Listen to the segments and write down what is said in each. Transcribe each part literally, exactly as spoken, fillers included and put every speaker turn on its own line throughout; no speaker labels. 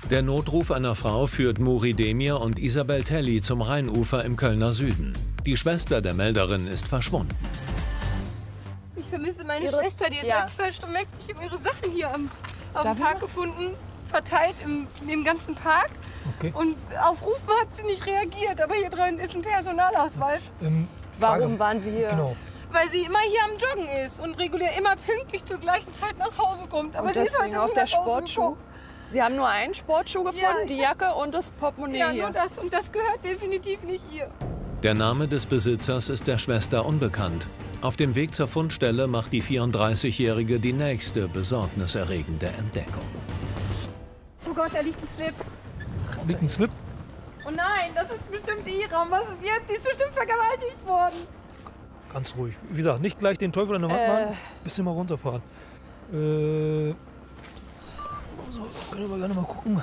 Der Notruf einer Frau führt Muri Demir und Isabel Telli zum Rheinufer im Kölner Süden. Die Schwester der Melderin ist verschwunden.
Ich vermisse meine
ihre...
Schwester, die ist
ja.
seit zwei Stunden weg. Ich habe ihre Sachen hier am, am Park gefunden, verteilt im, im ganzen Park.
Okay.
Und auf Rufen hat sie nicht reagiert, aber hier drin ist ein Personalausweis.
Ähm,
Warum waren Sie hier?
Genau.
Weil sie immer hier am Joggen ist und regulär immer pünktlich zur gleichen Zeit nach Hause kommt. Aber
Und
sie ist
deswegen
heute
auch
nicht
der
nach Hause
Sportschuh?
gekommen.
Sie haben nur einen Sportschuh gefunden,
Ja,
die Jacke und das Portemonnaie
Ja,
hier.
nur das. Und das gehört definitiv nicht ihr.
Der Name des Besitzers ist der Schwester unbekannt. Auf dem Weg zur Fundstelle macht die vierunddreißigjährige die nächste besorgniserregende Entdeckung.
Oh Gott, da liegt ein Slip.
Liegt ein Slip?
Oh nein, das ist bestimmt ihr Raum. Was ist jetzt? Die ist bestimmt vergewaltigt worden.
Ganz ruhig. Wie gesagt, nicht gleich den Teufel an der Wand
Äh.
machen. Bisschen mal runterfahren. Äh, so, können wir gerne mal gucken.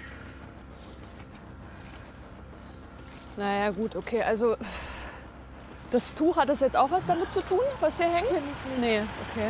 Naja, gut, okay. Also, das Tuch, hat das jetzt auch was damit zu tun, was hier hängt? Nee, okay.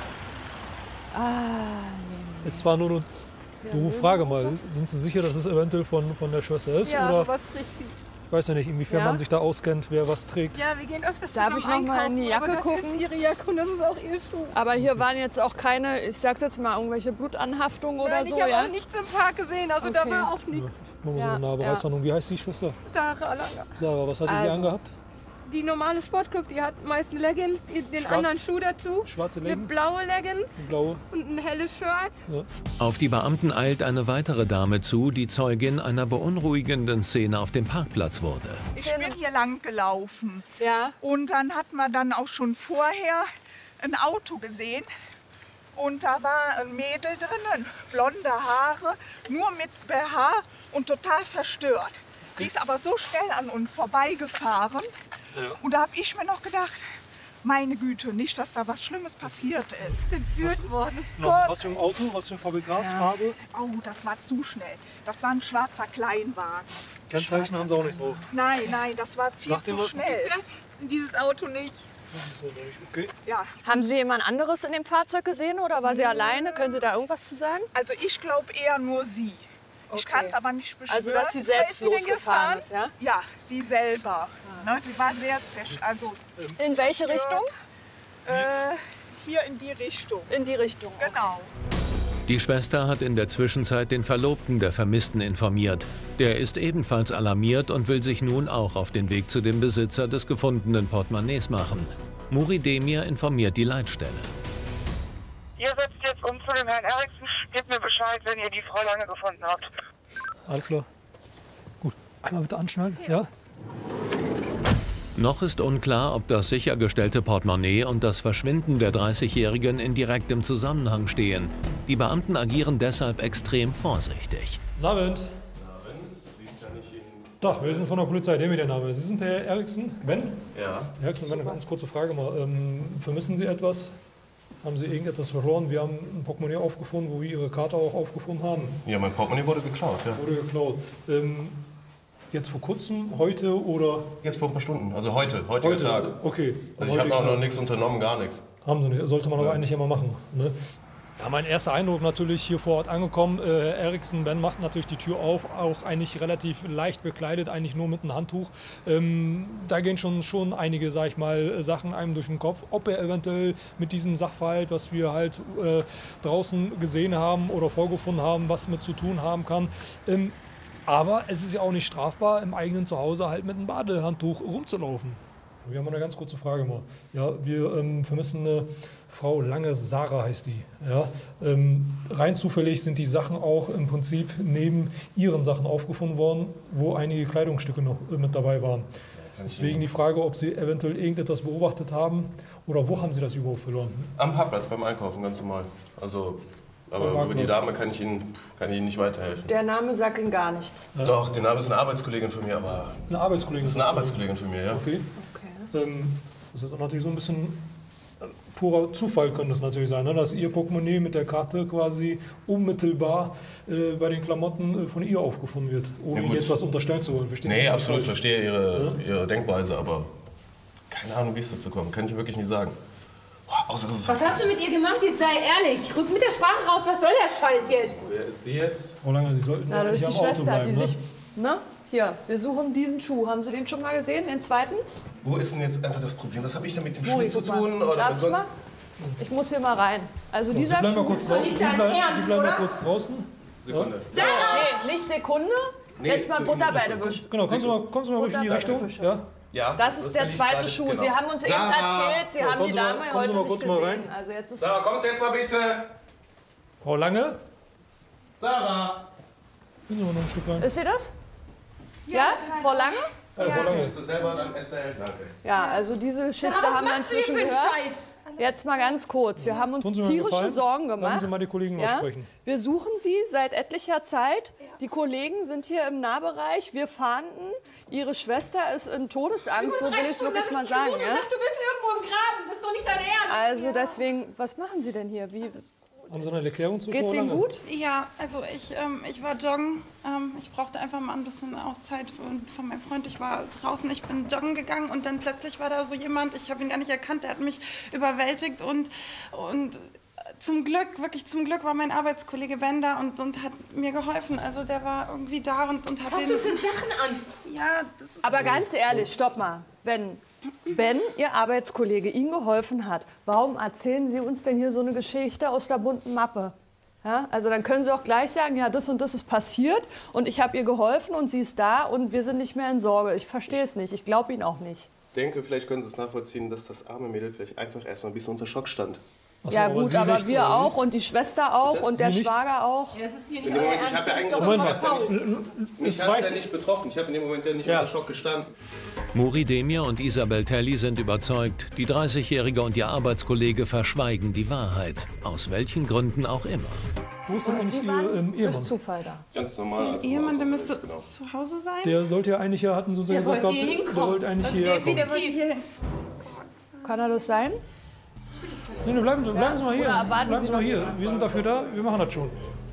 Ah,
Jetzt war nur eine doofe Frage mal. Sind Sie sicher, dass es eventuell von, von der Schwester ist?
Ja,
Oder
sowas kriegt sie.
ich weiß ja nicht, inwiefern
Ja?
man sich da auskennt, wer was trägt.
Ja, wir gehen öfters
Darf
zusammen
ich noch mal in die
einkaufen,
Jacke
aber das
gucken?
ist ihre Jacke und das ist auch ihr Schuh.
aber hier waren jetzt auch keine, ich sag's jetzt mal, irgendwelche Blutanhaftungen oder
Nein,
so,
ich habe
ja?
auch nichts im Park gesehen, also da
Okay.
war auch nichts.
Machen wir
Ja,
so eine Nahbeweisfahndung. Wie heißt die Schwester?
Sarah Langer.
Sarah, was hatte
Also.
sie angehabt?
Die normale Sportkluft, die hat meist Leggings, den
Schwarz.
anderen Schuh dazu,
Schwarze
eine
Leggings?
blaue Leggings
Eine blaue?
und ein helles Shirt.
Auf die Beamten eilt eine weitere Dame zu, die Zeugin einer beunruhigenden Szene auf dem Parkplatz wurde.
Ich bin hier lang gelaufen
Ja.
und dann hat man dann auch schon vorher ein Auto gesehen und da war ein Mädel drinnen, blonde Haare, nur mit B H und total verstört. Die ist aber so schnell an uns vorbeigefahren und da habe ich mir noch gedacht, meine Güte, nicht, dass da was Schlimmes passiert ist.
Entführt worden.
Was für ein Auto? Was für ein Fabrikat? Farbe?
Oh, das war zu schnell. Das war ein schwarzer Kleinwagen.
Kennzeichen haben sie auch nicht drauf.
Nein, nein, das war viel
Sagt ihr
zu
was?
schnell.
Dieses Auto nicht.
Okay.
Ja,
Haben Sie jemand anderes in dem Fahrzeug gesehen oder war sie alleine? Können Sie da irgendwas zu sagen?
also ich glaube eher nur sie. Ich
Okay.
kann es aber nicht beschwören.
Also, dass sie
ist
selbst
sie denn
losgefahren
gefahren?
ist, ja?
Ja, sie selber. Ne, die war sehr zersch... Also
In welche Richtung?
äh, hier in die Richtung.
In die Richtung.
Genau.
Die Schwester hat in der Zwischenzeit den Verlobten der Vermissten informiert. Der ist ebenfalls alarmiert und will sich nun auch auf den Weg zu dem Besitzer des gefundenen Portemonnaies machen. Muri Demir informiert die Leitstelle.
Ihr setzt jetzt um zu dem Herrn Eriksen. Gebt mir Bescheid, wenn ihr die Frau Lange gefunden habt.
Alles klar. Gut. Einmal bitte anschnallen. Ja?
Noch ist unklar, ob das sichergestellte Portemonnaie und das Verschwinden der dreißigjährigen in direktem Zusammenhang stehen. Die Beamten agieren deshalb extrem vorsichtig.
Guten Abend. Tag, wir sind von der Polizei. Der mit der Name. Sie sind der Herr Eriksen? Ben?
Ja.
Herr Eriksen, eine ganz kurze Frage mal. Ähm, vermissen Sie etwas? Haben Sie irgendetwas verloren? Wir haben ein Portemonnaie aufgefunden, wo wir Ihre Karte auch aufgefunden haben.
Ja, mein Portemonnaie wurde geklaut, ja.
Wurde geklaut. Ähm, jetzt vor kurzem, heute oder?
Jetzt vor ein paar Stunden, also heute, heutiger
Heute,
Tag.
also, okay.
Also ich habe
Heutigen
auch noch
Tag.
nichts unternommen, gar nichts.
Haben Sie nicht. Sollte man aber
Ja.
eigentlich immer machen. Ne? Ja, mein erster Eindruck natürlich hier vor Ort angekommen. Äh, Herr Eriksen, Ben macht natürlich die Tür auf, auch eigentlich relativ leicht bekleidet, eigentlich nur mit einem Handtuch. Ähm, da gehen schon, schon einige, sag ich mal, Sachen einem durch den Kopf. Ob er eventuell mit diesem Sachverhalt, was wir halt äh, draußen gesehen haben oder vorgefunden haben, was mit zu tun haben kann. Ähm, aber es ist ja auch nicht strafbar, im eigenen Zuhause halt mit einem Badehandtuch rumzulaufen. Wir haben eine ganz kurze Frage mal. Ja, wir ähm, vermissen eine Frau Lange, Sarah heißt die. Ja, ähm, rein zufällig sind die Sachen auch im Prinzip neben ihren Sachen aufgefunden worden, wo einige Kleidungsstücke noch äh, mit dabei waren. Deswegen die Frage, ob Sie eventuell irgendetwas beobachtet haben oder wo haben Sie das überhaupt verloren?
Am Parkplatz beim Einkaufen, ganz normal. Also, aber
Am
über die
Parkplatz.
Dame kann ich Ihnen, kann ich Ihnen nicht weiterhelfen.
Der Name sagt Ihnen gar nichts.
Doch, die Dame ist eine Arbeitskollegin von mir, aber
Eine Arbeitskollegin.
das ist eine Arbeitskollegin von mir, ja.
Okay.
Okay.
Ähm, das ist natürlich so ein bisschen äh, purer Zufall könnte es natürlich sein, ne? Dass Ihr Portemonnaie mit der Karte quasi unmittelbar äh, bei den Klamotten äh, von ihr aufgefunden wird, ohne
Ja,
Ihnen
gut.
jetzt was unterstellen zu wollen. Verstehen Sie
Nee,
mich
absolut, ich
falsch?
verstehe Ihre, Ihre Denkweise, aber keine Ahnung, wie es dazu kommt. Kann ich wirklich nicht sagen. Außer das ist
Was hast du mit ihr gemacht? Jetzt sei ehrlich. Rück mit der Sprache raus. Was soll der Scheiß jetzt?
Wer ist sie jetzt?
Frau Lange, Sie sollten
Na, das
nicht
ist die
am Auto
Schwester,
bleiben,
die
ne?
sich... Ne? Hier, wir suchen diesen Schuh. Haben Sie den schon mal gesehen, den zweiten?
Wo ist denn jetzt einfach das Problem? Was habe ich denn mit dem
Mori,
Schuh zu
guck mal.
tun? Oder
Darf
mit
ich
sonst?
mal? Ich muss hier mal rein. Also
So,
dieser
Sie bleiben mal
Schuh...
kurz, drau
nicht
Sie
dein
bleiben,
Ernst,
Sie bleiben mal
oder?
kurz draußen.
Sekunde.
Nee, nicht Sekunde.
Nee,
Jetzt mal
zu-
Butter bei der Fische.
Genau, kommen Sie mal, kommen Sie mal ruhig in die
Butter bei der
Richtung.
Fische.
Ja?
Ja,
Das ist der
will ich
zweite
gerade-
Schuh.
genau.
Sie haben uns eben
Sarah!
erzählt, Sie
Ja,
haben
kommen
die
Sie mal-
Dame
kommen Sie
heute
mal
nicht
kurz
gesehen.
mal rein.
Also jetzt ist...
Sarah, kommst du jetzt mal bitte?
Frau Lange?
Sarah!
Gehen Sie mal noch ein Stück rein.
Ist sie das? Ja, Frau Lange?
Ja, Frau Lange.
Willst du selber dann erzählen? Danke.
Ja, also diese Geschichte
Was
haben wir
machst du hier
inzwischen
für einen
gehört.
Scheiß?
Jetzt mal ganz kurz. Wir haben uns
Tun Sie mir einen
tierische
Gefallen?
Sorgen
Lassen
gemacht.
Sie mal die Kollegen noch
Ja?
sprechen.
Wir suchen sie seit etlicher Zeit. Die Kollegen sind hier im Nahbereich. Wir fahnden. Ihre Schwester ist in Todesangst, so will ich es wirklich mal sagen.
Ich
Ja?
dachte, du bist irgendwo im Graben. Das ist doch nicht dein Ernst.
Also deswegen, was machen Sie denn hier? Wie,
Haben Sie eine Erklärung zu
geht's
Frau
Ihnen
Lange?
gut?
Ja, also ich, ähm, ich war joggen. Ähm, ich brauchte einfach mal ein bisschen Auszeit von, von meinem Freund. Ich war draußen, ich bin joggen gegangen und dann plötzlich war da so jemand, ich habe ihn gar nicht erkannt, der hat mich überwältigt und, und zum Glück, wirklich zum Glück war mein Arbeitskollege Ben da und, und hat mir geholfen. Also der war irgendwie da und, und hat
Was hast
den...
du für Sachen an?
Ja, das ist...
Aber ganz ehrlich, stopp mal. Wenn Ben, Ihr Arbeitskollege, Ihnen geholfen hat, warum erzählen Sie uns denn hier so eine Geschichte aus der bunten Mappe? Ja, also dann können Sie auch gleich sagen, ja, das und das ist passiert und ich habe ihr geholfen und sie ist da und wir sind nicht mehr in Sorge. Ich verstehe es nicht, ich glaube Ihnen auch nicht.
Ich denke, vielleicht können Sie es nachvollziehen, dass das arme Mädel vielleicht einfach erstmal ein bisschen unter Schock stand.
Ach so,
Ja
aber
gut,
Sie
aber
nicht,
wir
oder wie?
auch und die Schwester auch und der
Sie nicht?
Schwager auch.
Ja, das ist hier nicht
In dem
euer
Moment, ich
Ernst.
habe ja
Das ist
eigentlich
doch
Moment
immer
mal.
Frau.
Mich
Es
hat es ja
reicht.
nicht betroffen. Ich habe in dem Moment ja nicht
Ja.
unter Schock gestanden.
Muri Demir und Isabel Telli sind überzeugt, die dreißigjährige und ihr Arbeitskollege verschweigen die Wahrheit. Aus welchen Gründen auch immer.
Wo ist denn eigentlich
Sie
Ihr
waren
ähm,
durch
Ehemann?
Zufall da.
Ganz normal. also
Ehemann, der müsste
Genau.
zu Hause sein?
Der sollte ja eigentlich hier, hatten Sie uns ja
Der
gesagt,
wollte
gehabt,
hier
der
hinkommen.
wollte eigentlich
Also
hierher kommen.
definitiv.
Hier.
Kann er das sein?
Nee, nee, bleiben Sie, bleiben Sie mal hier.
Oder erwarten
Bleiben
Sie
Sie mal
noch
hier. Wir sind dafür da, wir machen das schon.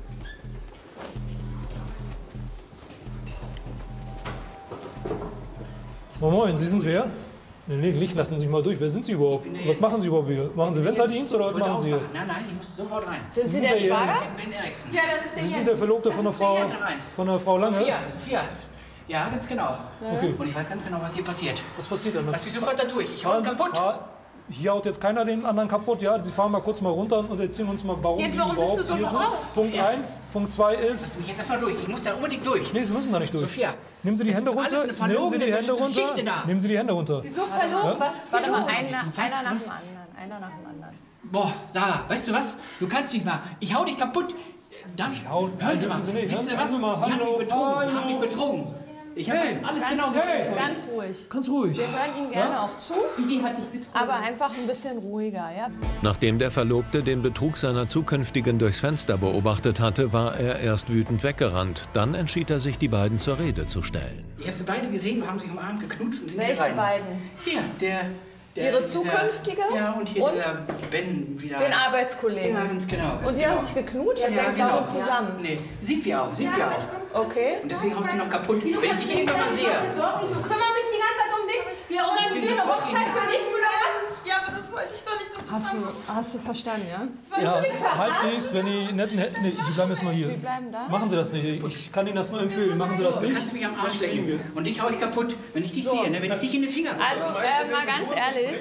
Moin, moin, Sie sind wer? Nee, nee, Licht, lassen Sie sich mal durch. Wer sind Sie überhaupt? Was machen Sie überhaupt hier? Machen Sie Winterdienst oder was machen Sie hier?
Nein, nein, ich muss sofort rein.
Sind Sie
sind
der
der
Schwager?
Ben Eriksen.
Ja, das ist der
Sie sind
Jens.
der Verlobte von der Frau, von der Frau Lange?
Sophia, Sophia. Ja, ganz genau.
Okay.
Und ich weiß ganz genau, was hier passiert.
Was passiert denn?
Lass mich sofort da durch. Ich hau ihn
Fahren Sie-
kaputt.
fahr- Hier haut jetzt keiner den anderen kaputt. Ja, Sie fahren mal kurz mal runter und erzählen uns mal, warum
Jetzt,
Sie
warum bist du
überhaupt
so
hier sind.
verrückt?
Punkt
Sophia.
eins. Punkt zwei ist,
Lass mich jetzt erstmal durch. Ich muss da unbedingt durch.
nee, Sie müssen da nicht durch.
Sophia.
Nehmen Sie die
das
Hände
ist alles
runter.
eine
Nehmen Sie
verlogene
die Hände runter.
Geschichte da.
Nehmen Sie die Hände runter.
Wieso verlobt? Was ist hier
Warte mal,
los?
einer,
Du weißt
einer nach
was?
dem anderen. Einer nach dem anderen.
Boah, Sarah, weißt du was? Du kannst nicht mal. Ich hau dich kaputt. Darf ich?
hau-
Hören Sie mal.
Hören Sie nicht.
Wissen Sie
Hören
was?
Sie mal.
Ich hab
Hallo,
mich betrogen. Ich hab
hallo.
mich betrogen. Ich habe
Hey.
alles
Ganz,
genau
ruhig,
gesehen.
ganz ruhig.
Ganz ruhig.
Wir hören Ihnen gerne auch zu,
Wie hat dich betrogen?
aber einfach ein bisschen ruhiger. Ja?
Nachdem der Verlobte den Betrug seiner Zukünftigen durchs Fenster beobachtet hatte, war er erst wütend weggerannt. Dann entschied er sich, die beiden zur Rede zu stellen.
Ich habe sie beide gesehen, wir haben sich umarmt, geknutscht und sind
Welche
hier rein.
beiden?
Hier, der... der
Ihre
dieser-
zukünftige?
Ja, und hier
Und?
der Ben wieder.
Den Arbeitskollegen.
Ja, ganz genau. Ganz
Und Sie
genau.
haben sich geknutscht?
Ja,
Dann
ja,
denkst
genau.
du zusammen.
Nee, sind wir auch, sind wir auch.
Okay.
Und deswegen hau ich die noch kaputt, wenn ich dich irgendwann mal sehe.
Sorgen, du kümmerst mich die ganze Zeit um dich. Wir organisieren eine Hochzeit für nichts oder was?
Ja, aber das wollte ich doch nicht. Das
Hast du, hast du verstanden, ja?
Ja, halbwegs, wenn die netten hätten. Nee, Sie bleiben erstmal hier.
Sie bleiben da?
Machen Sie das nicht. Ich kann Ihnen das nur empfehlen. Machen Sie das
Du
nicht.
kannst mich am Arsch lecken. Und dich hau ich kaputt, wenn ich dich sehe, ne? Wenn ich dich in den Finger
Also, äh, mal ganz ehrlich.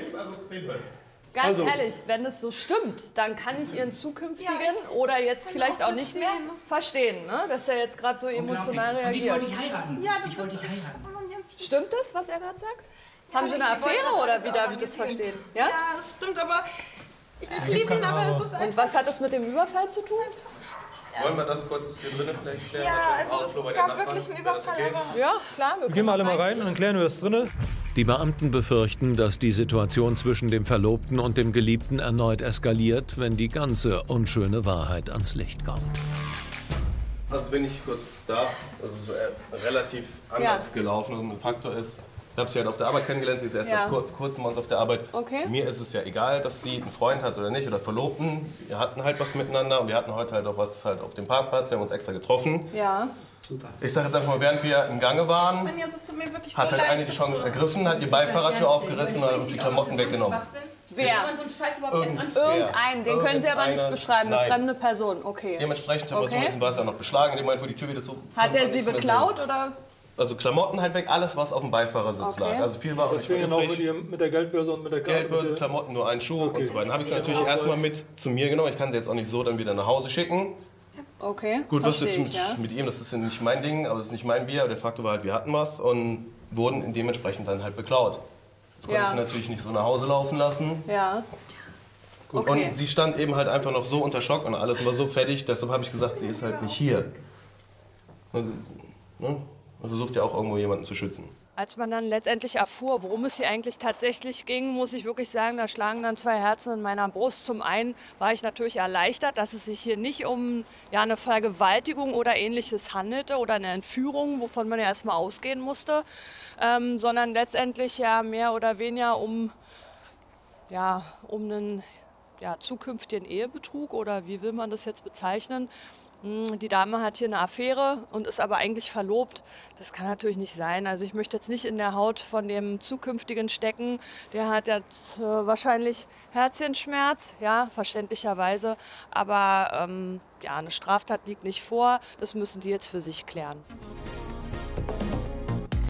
Ganz
Also-
ehrlich, wenn es so stimmt, dann kann ich Ihren zukünftigen oder jetzt vielleicht auch nicht mehr verstehen, ne? Dass er jetzt gerade so emotional
Und ich
reagiert.
wollte dich heiraten.
Ja,
Ich wollte dich heiraten.
Stimmt das, was er gerade sagt? Haben Sie eine Affäre oder wie darf ich das verstehen? Ja?
Ja, das stimmt, aber ich, ich
Jetzt
liebe
kann
ihn, aber
aber-
es ist
Und
einfach...
was hat das mit dem Überfall zu tun?
Wollen wir das kurz hier drinnen vielleicht klären?
Ja,
Natürlich im
also
Hausflur bei
es
den
gab
Nachbarn.
wirklich einen
Wäre das
Überfall,
okay?
aber...
Ja, klar. Wir
Wir gehen mal alle mal rein und dann klären wir das drinne.
Die Beamten befürchten, dass die Situation zwischen dem Verlobten und dem Geliebten erneut eskaliert, wenn die ganze unschöne Wahrheit ans Licht kommt.
Also wenn ich kurz darf, das ist äh, relativ anders
Ja.
gelaufen. Und ein Faktor ist, ich habe sie halt auf der Arbeit kennengelernt, sie ist erst
Ja.
seit kurz, kurzem bei uns auf der Arbeit.
Okay.
Mir ist es ja egal, dass sie einen Freund hat oder nicht oder Verlobten. Wir hatten halt was miteinander und wir hatten heute halt auch was halt auf dem Parkplatz, wir haben uns extra getroffen.
Ja.
Ich sage jetzt einfach mal, während wir im Gange waren,
Mann, jetzt ist es mir wirklich
hat
so
halt
leid,
eine die Chance
bitte.
ergriffen, hat die Beifahrertür aufgerissen und hat uns die Klamotten weggenommen.
Wer?
Kann man so einen Scheiß überhaupt erst anschauen?
Irgendeinen, den können Sie aber nicht
Irgendeiner-
beschreiben, eine
Nein.
fremde Person. Okay.
Dementsprechend haben wir
Okay.
zumindest war es ja noch beschlagen. In dem Moment, wo die Tür wieder zu.
Hat er sie beklaut oder?
Also Klamotten halt weg, alles was auf dem Beifahrersitz
Okay.
lag. Also viel war auch nicht
Deswegen
mehr
auch
übrig.
mit, die, mit der Geldbörse und mit der Karte.
Geldbörse,
mit der-
Klamotten, nur ein Schuh
Okay.
und so weiter. Dann habe ich es natürlich
Ausweis.
erstmal mit zu mir genommen. Ich kann sie jetzt auch nicht so dann wieder nach Hause schicken.
Okay.
Gut, was
verstehe
ist mit,
ich, ja.
mit ihm? Das ist ja nicht mein Ding, aber das ist nicht mein Bier. Aber der Faktor war halt, wir hatten was und wurden dementsprechend dann halt beklaut. Das konnte
Ja.
ich natürlich nicht so nach Hause laufen lassen.
Ja. Okay.
Und sie stand eben halt einfach noch so unter Schock und alles war so fertig. Deshalb habe ich gesagt, sie ist halt nicht hier. Und, ne? Man versucht ja auch irgendwo jemanden zu schützen.
Als man dann letztendlich erfuhr, worum es hier eigentlich tatsächlich ging, muss ich wirklich sagen, da schlagen dann zwei Herzen in meiner Brust. Zum einen war ich natürlich erleichtert, dass es sich hier nicht um ja, eine Vergewaltigung oder Ähnliches handelte oder eine Entführung, wovon man ja erstmal ausgehen musste, ähm, sondern letztendlich ja mehr oder weniger um, ja, um einen ja, zukünftigen Ehebetrug oder wie will man das jetzt bezeichnen. Die Dame hat hier eine Affäre und ist aber eigentlich verlobt. Das kann natürlich nicht sein. Also ich möchte jetzt nicht in der Haut von dem Zukünftigen stecken. Der hat jetzt äh, wahrscheinlich Herzchenschmerz, ja, verständlicherweise. Aber ähm, ja, eine Straftat liegt nicht vor. Das müssen die jetzt für sich klären.